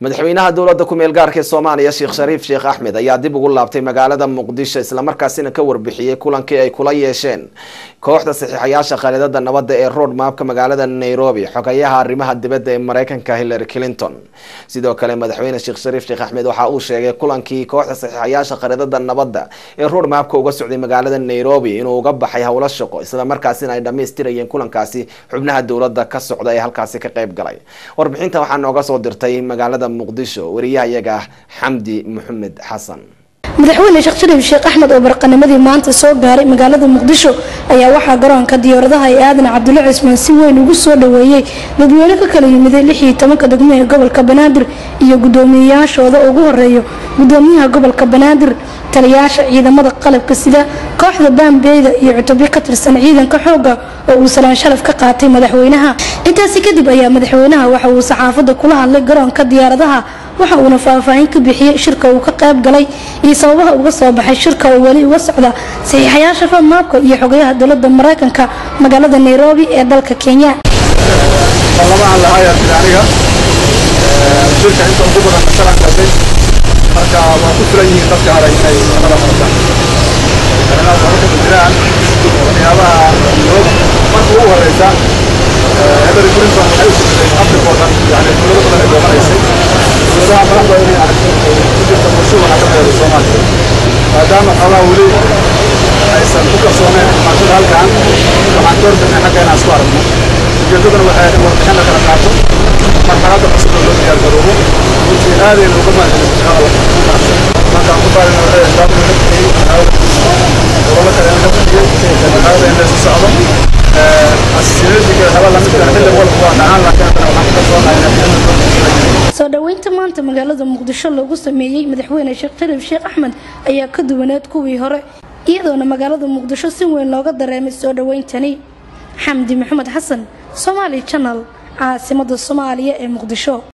madaxweynaha dowladda ku meel gaarka Soomaaliya Sheekh Shariif Sheekh Axmed ayaa dib ugu laabtay magaalada Muqdisho isla markaasina ka warbixiyay kulankii ay kula yeesheen kooxda saxiixayaasha qaaradada nabadda ee road mapka magaalada Nairobi xogayaha arrimaha dibadda ee Mareykanka Hillary Clinton sidoo kale madaxweyne Sheekh Shariif Sheekh Axmed waxa uu sheegay kulankii kooxda saxiixayaasha qaaradada nabadda ee road mapka uga socday magaalada Nairobi inuu uga baxay hawlo shaqo isla markaasina ay dhameystirayeen kulankaasi xubnaha dowladda ka socda ee halkaasi ka qayb galay warbixinta waxa nooga soo dirtay magaalada Muqdisho wariyahayaga Xamdi Maxamed Xasan madaxweyne Sheekh Shariif Sheekh Axmed oo barqanimadii maanta soo gaaray magaalada Muqdisho ayaa waxa garoonka diyaaradaha ee Aadan Cabdulle Cismaan si weyn ugu soo dhaweeyay dadweyne ka kala yimid 16 degmo ee gobolka Banaadir iyo gudoomiyaashooda ugu horeeyo gudoomiyaha gobolka Banaadir taliyaasha ciidamada qalabka sida kooxda Bambeyda iyo cutubyo ka tirsan ciidanka xooga oo uu salaan sharaf ka qaatay madaxweynaha intaas kadib ayaa madaxweynaha waxa uu saxaafadda kula hadlay garoonka diyaaradaha waxa uu faahfaahin ka bixiyay shirka uu ka qayb galay iyo sababaha uga soo baxay shirka oo wali uga socda saxiixayaasha roadmapka iyo xogayaha dowladda Mareykanka magaalada Nairobi ee dalka Kenya shirka inta ugu badan sharax qaatay marka waa ku filan yihiin dadka haray inay nabada qabtaan kana waxa ku jiraan waxyaabaha markuu u horeysa Hillary Clinton waxay u socday Afrika oo dhan yani dowladda badan ay doonaysay dowladaha badan ay aragtay jirta mashruuca ka qeybay Soomaaliya maadaama xalaa wali aysan ku kalsooneen maanta halkan waxaan doorbidnay xaggeena isku aragno ujeedadana waxay warbixin la kala qaato marxaladda cusub oo loo diyaargaroobo runtii aad aynu uga mahadcelinaynaa markaan ku baarina waxay gobollo kale laga bixiyey magaalada in laysu socdo asiinadiga haba lamid ah xilli walba waa dhacaan laakiin haddana waxaan ku kalsoonahay soo dhaweynta maanta magaalada Muqdisho lagu sameeyay madaxweyne Sheekh Shariif Sheekh Axmed ayaa ka duwaneed kuwii hore iyadoona magaalada Muqdisho si weyn looga dareemay soo dhaweyntani Xamdi Maxamed Xasan Somali Channel عاصمة الصومالية مقدشو